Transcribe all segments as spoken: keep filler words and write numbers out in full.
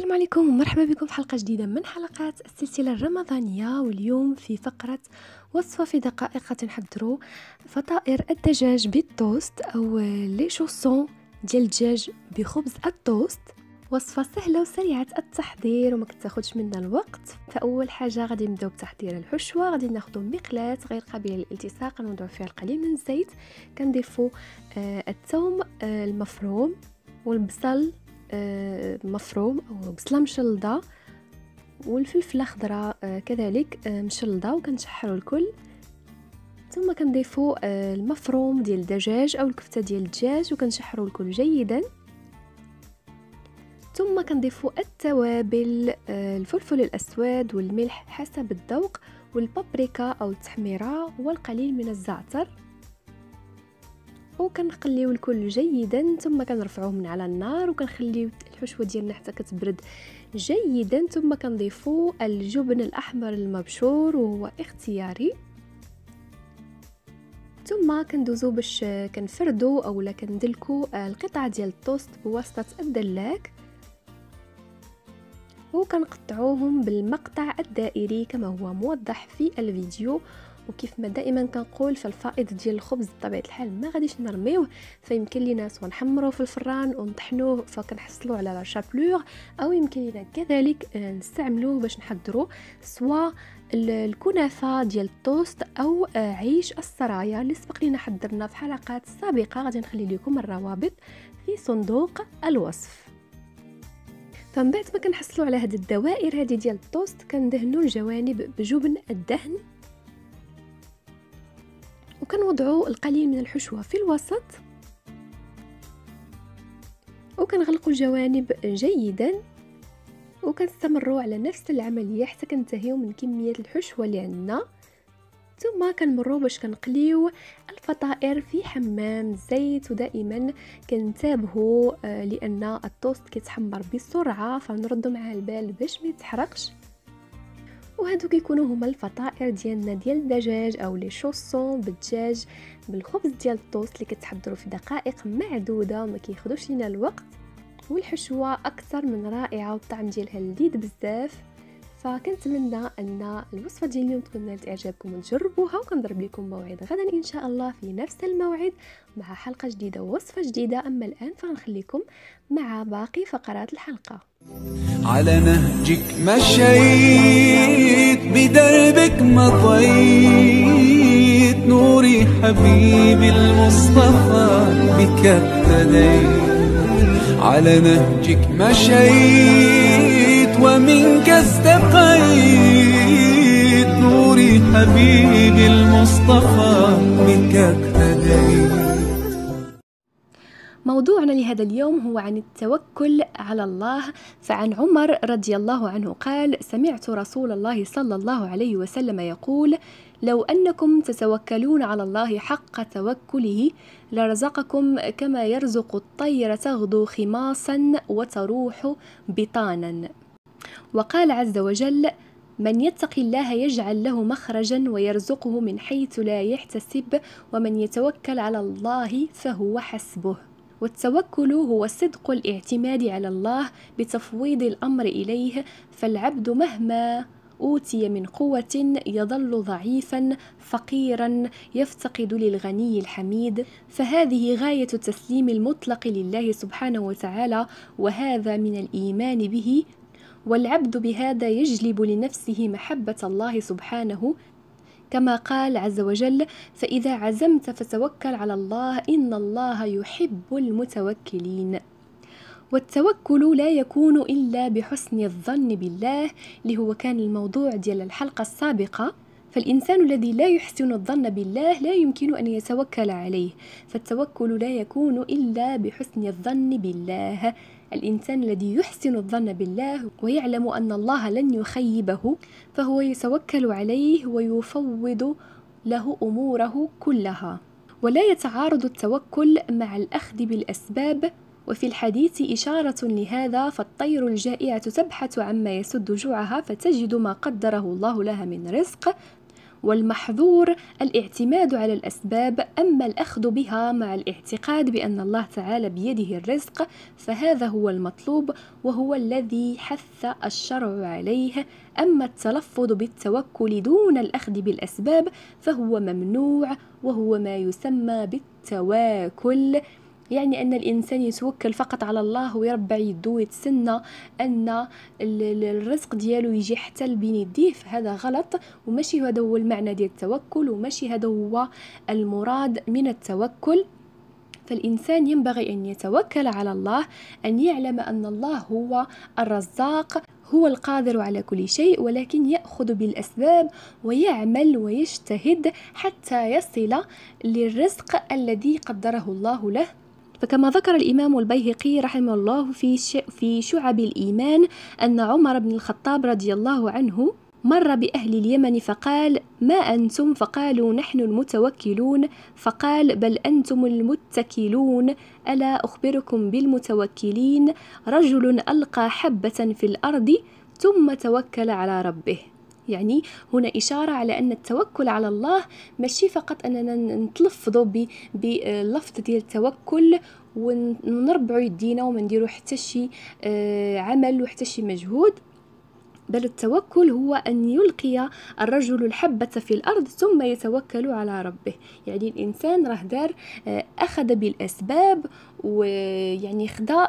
السلام عليكم ومرحبا بكم في حلقة جديدة من حلقات السلسلة الرمضانية. واليوم في فقرة وصفة في دقائق تنحضروا فطائر الدجاج بالتوست أو لي شوسون ديال الدجاج بخبز التوست. وصفة سهلة وسريعة التحضير وما كتاخدش منا الوقت. فأول حاجة غادي نبداو بتحضير الحشوة. غادي ناخدو مقلاة غير قابلة للالتصاق، نوضعو فيها القليل من الزيت، كنضيفو آه الثوم آه المفروم والبصل آه مفروم او بصله مشلضه والفلفل الخضراء آه كذلك آه مشلضه، وكنشحروا الكل. ثم كنضيفوا آه المفروم ديال الدجاج او الكفته ديال الدجاج وكنشحروا الكل جيدا. ثم كنضيفوا التوابل آه الفلفل الاسود والملح حسب الذوق والبابريكا او التحميره والقليل من الزعتر، وكنقليو الكل جيدا. ثم كنرفعوه من على النار وكنخليو الحشوه ديالنا حتى كتبرد جيدا. ثم كنضيفوا الجبن الاحمر المبشور وهو اختياري. ثم كندوزو باش كنفردو اولا كندلكو القطع ديال التوست بواسطه الدلاك، وكنقطعوهم بالمقطع الدائري كما هو موضح في الفيديو. وكيف ما دائما كنقول فالفائض ديال الخبز بطبيعه الحال ما غاديش نرميوه، فيمكن لينا سواء نحمروه في الفران ونطحنوه فكنحصلوا على لا شابلور، او يمكن لينا كذلك نستعملوه باش نحضروا سواء الكنافه ديال التوست او عيش السرايا اللي سبق لينا حضرنا في حلقات سابقه. غادي نخلي لكم الروابط في صندوق الوصف. فمن بعد ما كنحصلوا على هذه الدوائر هذه ديال التوست كندهنوا الجوانب بجبن الدهن، وكنوضعوا القليل من الحشوه في الوسط وكنغلقوا الجوانب جيدا، وكنستمروا على نفس العمليه حتى كننتهيو من كميه الحشوه اللي عندنا. ثم كنمروا باش كنقليو الفطائر في حمام زيت، ودائما كنتابهوا لان التوست كيتحمر بسرعه فنردوا معاه البال باش ما يتحرقش. وهادو كيكونوا هما الفطائر ديالنا ديال الدجاج او لي شوسون بالدجاج بالخبز ديال التوست اللي كتحضروا في دقائق معدوده وما كياخذوش لينا الوقت، والحشوه اكثر من رائعه والطعم ديالها لذيذ بزاف. فكنتمنى ان الوصفه ديال اليوم تكون نالت اعجابكم وتجربوها، وكنضرب لكم موعد غدا ان شاء الله في نفس الموعد مع حلقه جديده ووصفه جديده. اما الان فنخليكم مع باقي فقرات الحلقه. على نهجك مشيت بدربك مضيت، نوري حبيبي المصطفى بك ابتديت. على نهجك مشيت ومنك استقيت، نوري حبيبي المصطفى بك ابتديت. موضوعنا لهذا اليوم هو عن التوكل على الله. فعن عمر رضي الله عنه قال: سمعت رسول الله صلى الله عليه وسلم يقول: لو أنكم تتوكلون على الله حق توكله لرزقكم كما يرزق الطير تغدو خماصا وتروح بطانا. وقال عز وجل: من يتق الله يجعل له مخرجا ويرزقه من حيث لا يحتسب ومن يتوكل على الله فهو حسبه. والتوكل هو صدق الاعتماد على الله بتفويض الأمر إليه، فالعبد مهما أوتي من قوة يظل ضعيفا فقيرا يفتقد للغني الحميد. فهذه غاية التسليم المطلق لله سبحانه وتعالى، وهذا من الإيمان به، والعبد بهذا يجلب لنفسه محبة الله سبحانه، كما قال عز وجل: فإذا عزمت فتوكل على الله إن الله يحب المتوكلين. والتوكل لا يكون إلا بحسن الظن بالله، اللي هو كان الموضوع ديال الحلقة السابقة. فالإنسان الذي لا يحسن الظن بالله لا يمكن أن يتوكل عليه، فالتوكل لا يكون إلا بحسن الظن بالله. الإنسان الذي يحسن الظن بالله ويعلم أن الله لن يخيبه فهو يتوكل عليه ويفوض له أموره كلها. ولا يتعارض التوكل مع الأخذ بالأسباب. وفي الحديث إشارة لهذا، فالطير الجائعة تبحث عما يسد جوعها فتجد ما قدره الله لها من رزق، والمحظور الاعتماد على الأسباب، أما الأخذ بها مع الاعتقاد بأن الله تعالى بيده الرزق فهذا هو المطلوب وهو الذي حث الشرع عليه. أما التلفظ بالتوكل دون الأخذ بالأسباب فهو ممنوع، وهو ما يسمى بالتواكل، يعني أن الإنسان يتوكل فقط على الله ويربع يدو ويتسنى أن الرزق ديالو يجي حتى لبين يديه، فهذا غلط وماشي هذا هو المعنى ديال التوكل، وماشي هذا هو المراد من التوكل. فالإنسان ينبغي أن يتوكل على الله، أن يعلم أن الله هو الرزاق، هو القادر على كل شيء، ولكن يأخذ بالأسباب ويعمل ويجتهد حتى يصل للرزق الذي قدره الله له. فكما ذكر الإمام البيهقي رحمه الله في في شعب الإيمان أن عمر بن الخطاب رضي الله عنه مر بأهل اليمن فقال: ما أنتم؟ فقالوا: نحن المتوكلون. فقال: بل أنتم المتكلون، ألا أخبركم بالمتوكلين؟ رجل ألقى حبة في الأرض ثم توكل على ربه. يعني هنا إشارة على أن التوكل على الله ماشي فقط أننا نتلفظوا باللفظ ديال التوكل ونربعوا يدينا وما نديروا حتى شي عمل وحتى شي مجهود، بل التوكل هو أن يلقي الرجل الحبة في الأرض ثم يتوكل على ربه. يعني الإنسان راه دار أخذ بالأسباب ويعني خدا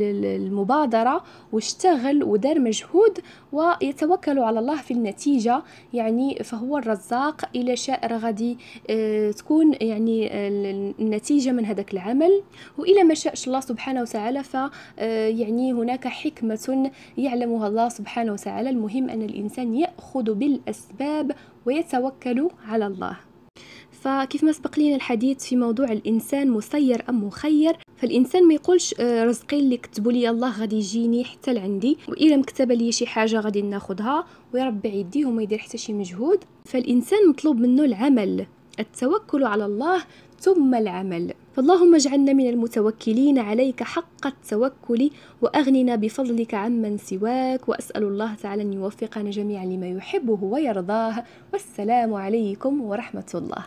المبادرة واشتغل ودار مجهود ويتوكل على الله في النتيجة، يعني فهو الرزاق. إلى شاء غادي تكون يعني النتيجة من هذاك العمل، وإلى ما شاء الله سبحانه وتعالى ف يعني هناك حكمة يعلمها الله سبحانه وتعالى. المهم أن الإنسان يأخذ بالأسباب ويتوكل على الله. فكيف ما سبق لنا الحديث في موضوع الإنسان مسير أم مخير، فالإنسان ما يقولش رزقي اللي كتبوا لي الله غادي يجيني حتى لعندي، وإلا مكتب لي شي حاجة غادي ناخدها ويربع يديه وما يدير حتى شي مجهود. فالإنسان مطلوب منه العمل، التوكل على الله ثم العمل. فاللهم اجعلنا من المتوكلين عليك حق التوكل، وأغننا بفضلك عمن سواك، وأسأل الله تعالى أن يوفقنا جميعا لما يحبه ويرضاه. والسلام عليكم ورحمة الله.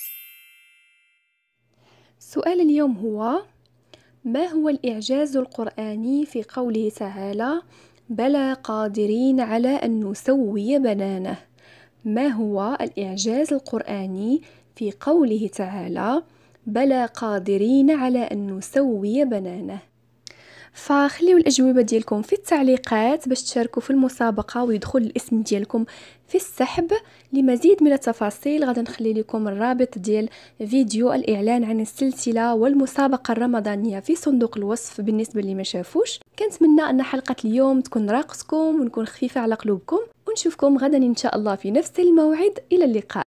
سؤال اليوم هو: ما هو الإعجاز القرآني في قوله تعالى: بلى قادرين على أن نسوي بنانه؟ ما هو الإعجاز القرآني في قوله تعالى: بلى قادرين على أن نسوي بنانه؟ فخليوا الأجوبة ديالكم في التعليقات باش تشاركوا في المسابقة ويدخل الاسم ديالكم في السحب. لمزيد من التفاصيل غادي نخلي لكم الرابط ديال فيديو الإعلان عن السلسلة والمسابقة الرمضانية في صندوق الوصف بالنسبة اللي ما شافوش. كنتمنى أن حلقة اليوم تكون راقتكم ونكون خفيفة على قلوبكم، ونشوفكم غدا إن شاء الله في نفس الموعد. إلى اللقاء.